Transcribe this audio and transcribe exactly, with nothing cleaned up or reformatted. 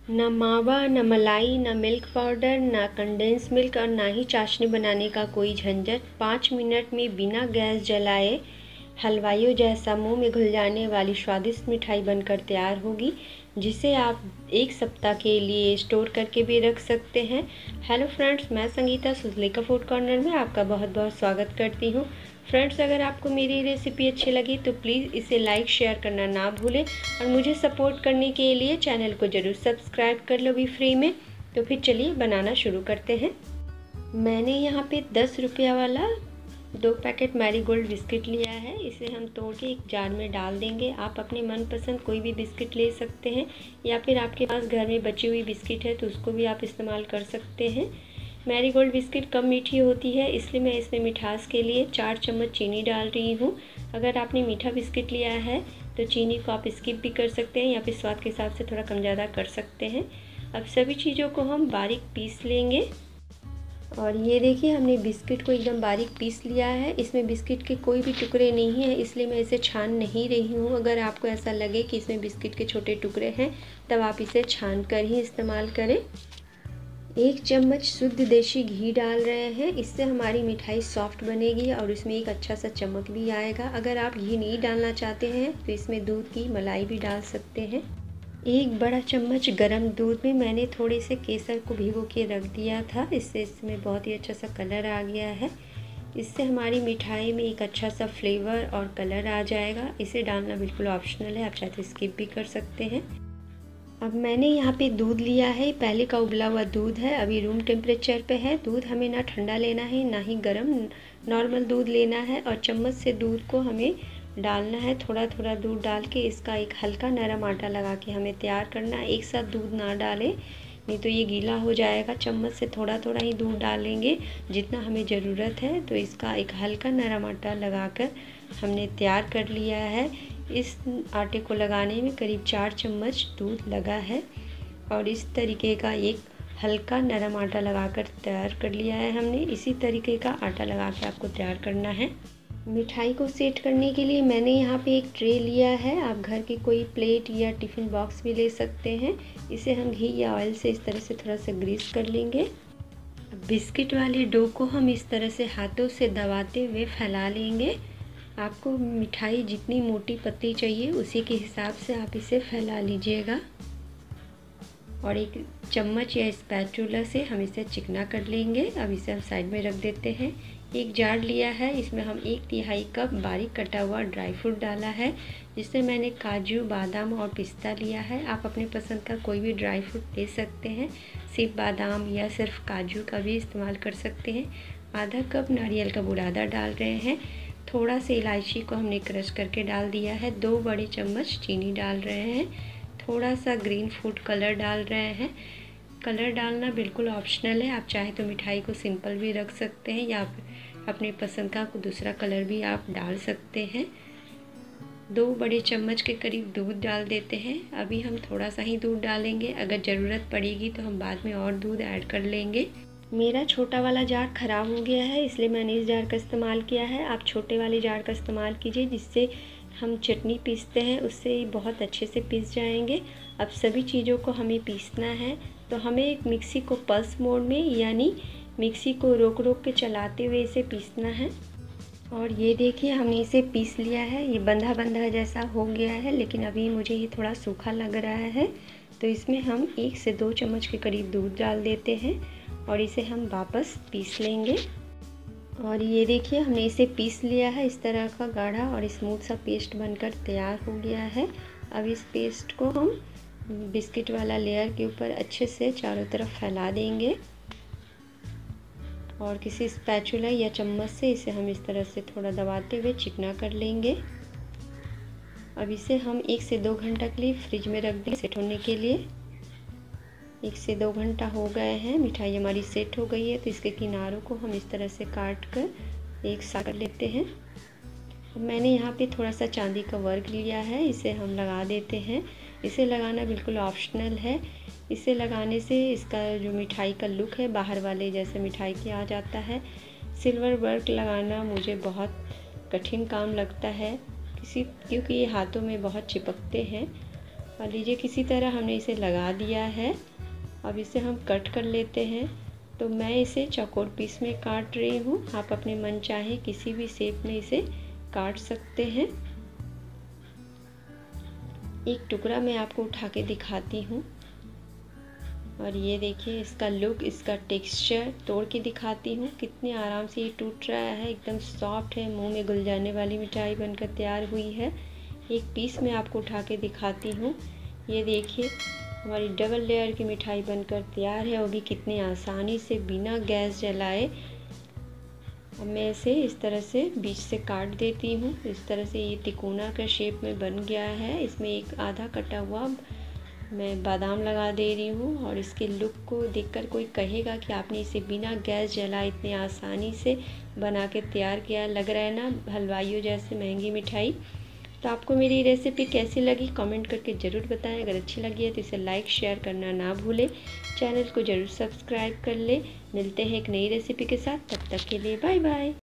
ना मावा, ना मलाई, ना मिल्क पाउडर, ना कंडेंस मिल्क और ना ही चाशनी बनाने का कोई झंझट। पाँच मिनट में बिना गैस जलाए हलवाइयों जैसा मुंह में घुल जाने वाली स्वादिष्ट मिठाई बनकर तैयार होगी, जिसे आप एक सप्ताह के लिए स्टोर करके भी रख सकते हैं। हेलो फ्रेंड्स, मैं संगीता सुजलेखा फूड कॉर्नर में आपका बहुत बहुत स्वागत करती हूँ। फ्रेंड्स, अगर आपको मेरी रेसिपी अच्छी लगी तो प्लीज़ इसे लाइक शेयर करना ना भूलें और मुझे सपोर्ट करने के लिए चैनल को ज़रूर सब्सक्राइब कर लो भी फ्री में। तो फिर चलिए बनाना शुरू करते हैं। मैंने यहाँ पे दस रुपया वाला दो पैकेट मैरीगोल्ड बिस्किट लिया है। इसे हम तोड़ के एक जार में डाल देंगे। आप अपने मनपसंद कोई भी बिस्किट ले सकते हैं या फिर आपके पास घर में बची हुई बिस्किट है तो उसको भी आप इस्तेमाल कर सकते हैं। मैरीगोल्ड बिस्किट कम मीठी होती है, इसलिए मैं इसमें मिठास के लिए चार चम्मच चीनी डाल रही हूँ। अगर आपने मीठा बिस्किट लिया है तो चीनी को आप स्किप भी कर सकते हैं या फिर स्वाद के हिसाब से थोड़ा कम ज़्यादा कर सकते हैं। अब सभी चीज़ों को हम बारीक पीस लेंगे। और ये देखिए, हमने बिस्किट को एकदम बारीक पीस लिया है। इसमें बिस्किट के कोई भी टुकड़े नहीं हैं, इसलिए मैं इसे छान नहीं रही हूँ। अगर आपको ऐसा लगे कि इसमें बिस्किट के छोटे टुकड़े हैं तब आप इसे छान कर ही इस्तेमाल करें। एक चम्मच शुद्ध देसी घी डाल रहे हैं, इससे हमारी मिठाई सॉफ्ट बनेगी और इसमें एक अच्छा सा चमक भी आएगा। अगर आप घी नहीं डालना चाहते हैं तो इसमें दूध की मलाई भी डाल सकते हैं। एक बड़ा चम्मच गरम दूध में मैंने थोड़े से केसर को भिगो के रख दिया था, इससे इसमें बहुत ही अच्छा सा कलर आ गया है। इससे हमारी मिठाई में एक अच्छा सा फ्लेवर और कलर आ जाएगा। इसे डालना बिल्कुल ऑप्शनल है, आप चाहे तो स्किप भी कर सकते हैं। अब मैंने यहाँ पे दूध लिया है, पहले का उबला हुआ दूध है, अभी रूम टेम्परेचर पे है। दूध हमें ना ठंडा लेना है ना ही गर्म, नॉर्मल दूध लेना है और चम्मच से दूध को हमें डालना है। थोड़ा थोड़ा दूध डाल के इसका एक हल्का नरम आटा लगा के हमें तैयार करना है। एक साथ दूध ना डालें, नहीं तो ये गीला हो जाएगा। चम्मच से थोड़ा थोड़ा ही दूध डालेंगे जितना हमें ज़रूरत है। तो इसका एक हल्का नरम आटा लगाकर हमने तैयार कर लिया है। इस आटे को लगाने में करीब चार चम्मच दूध लगा है और इस तरीके का एक हल्का नरम आटा लगाकर तैयार कर लिया है हमने। इसी तरीके का आटा लगा के आपको तैयार करना है। मिठाई को सेट करने के लिए मैंने यहाँ पे एक ट्रे लिया है। आप घर की कोई प्लेट या टिफ़िन बॉक्स भी ले सकते हैं। इसे हम घी या ऑयल से इस तरह से थोड़ा सा ग्रीस कर लेंगे। बिस्किट वाले डो को हम इस तरह से हाथों से दबाते हुए फैला लेंगे। आपको मिठाई जितनी मोटी पतली चाहिए उसी के हिसाब से आप इसे फैला लीजिएगा और एक चम्मच या स्पैचुला से हम इसे चिकना कर लेंगे। अब इसे हम साइड में रख देते हैं। एक जार लिया है, इसमें हम एक तिहाई कप बारीक कटा हुआ ड्राई फ्रूट डाला है, जिससे मैंने काजू, बादाम और पिस्ता लिया है। आप अपने पसंद का कोई भी ड्राई फ्रूट ले सकते हैं, सिर्फ बादाम या सिर्फ काजू का भी इस्तेमाल कर सकते हैं। आधा कप नारियल का बुरादा डाल रहे हैं। थोड़ा सा इलायची को हमने क्रश करके डाल दिया है। दो बड़े चम्मच चीनी डाल रहे हैं। थोड़ा सा ग्रीन फूड कलर डाल रहे हैं। कलर डालना बिल्कुल ऑप्शनल है, आप चाहे तो मिठाई को सिंपल भी रख सकते हैं या अपने पसंद का दूसरा कलर भी आप डाल सकते हैं। दो बड़े चम्मच के करीब दूध डाल देते हैं। अभी हम थोड़ा सा ही दूध डालेंगे, अगर ज़रूरत पड़ेगी तो हम बाद में और दूध ऐड कर लेंगे। मेरा छोटा वाला जार ख़राब हो गया है, इसलिए मैंने इस जार का इस्तेमाल किया है। आप छोटे वाले जार का इस्तेमाल कीजिए, जिससे हम चटनी पीसते हैं उससे बहुत अच्छे से पीस जाएंगे। अब सभी चीज़ों को हमें पीसना है, तो हमें एक मिक्सी को पल्स मोड में यानी मिक्सी को रोक रोक के चलाते हुए इसे पीसना है। और ये देखिए, हमने इसे पीस लिया है। ये बंधा बंधा जैसा हो गया है, लेकिन अभी मुझे ये थोड़ा सूखा लग रहा है, तो इसमें हम एक से दो चम्मच के करीब दूध डाल देते हैं और इसे हम वापस पीस लेंगे। और ये देखिए, हमने इसे पीस लिया है। इस तरह का गाढ़ा और स्मूथ सा पेस्ट बनकर तैयार हो गया है। अब इस पेस्ट को हम बिस्किट वाला लेयर के ऊपर अच्छे से चारों तरफ फैला देंगे और किसी स्पैचुला या चम्मच से इसे हम इस तरह से थोड़ा दबाते हुए चिकना कर लेंगे। अब इसे हम एक से दो घंटा के लिए फ्रिज में रख देंगे सेट होने के लिए। एक से दो घंटा हो गए हैं, मिठाई हमारी सेट हो गई है, तो इसके किनारों को हम इस तरह से काट कर एक साथ कर लेते हैं। अब मैंने यहाँ पे थोड़ा सा चांदी का वर्क लिया है, इसे हम लगा देते हैं। इसे लगाना बिल्कुल ऑप्शनल है। इसे लगाने से इसका जो मिठाई का लुक है बाहर वाले जैसे मिठाई की आ जाता है। सिल्वर वर्क लगाना मुझे बहुत कठिन काम लगता है, किसी क्योंकि ये हाथों में बहुत चिपकते हैं। और लीजिए किसी तरह हमने इसे लगा दिया है। अब इसे हम कट कर लेते हैं। तो मैं इसे चौकोर पीस में काट रही हूँ। आप अपने मन चाहे किसी भी शेप में इसे काट सकते हैं। एक टुकड़ा मैं आपको उठा के दिखाती हूँ और ये देखिए इसका लुक, इसका टेक्सचर तोड़ के दिखाती हूँ। कितने आराम से ये टूट रहा है, एकदम सॉफ्ट है, मुंह में घुल जाने वाली मिठाई बनकर तैयार हुई है। एक पीस मैं आपको उठा के दिखाती हूँ। ये देखिए हमारी डबल लेयर की मिठाई बनकर तैयार है, वो भी कितनी आसानी से बिना गैस जलाए। अब मैं इसे इस तरह से बीच से काट देती हूँ। इस तरह से ये तिकोना का शेप में बन गया है। इसमें एक आधा कटा हुआ मैं बादाम लगा दे रही हूँ और इसके लुक को देखकर कोई कहेगा कि आपने इसे बिना गैस जलाए इतनी आसानी से बना के तैयार किया। लग रहा है ना हलवाइयों जैसे महंगी मिठाई। तो आपको मेरी रेसिपी कैसी लगी कमेंट करके ज़रूर बताएं। अगर अच्छी लगी है तो इसे लाइक शेयर करना ना भूलें। चैनल को ज़रूर सब्सक्राइब कर लें। मिलते हैं एक नई रेसिपी के साथ, तब तक के लिए बाय बाय।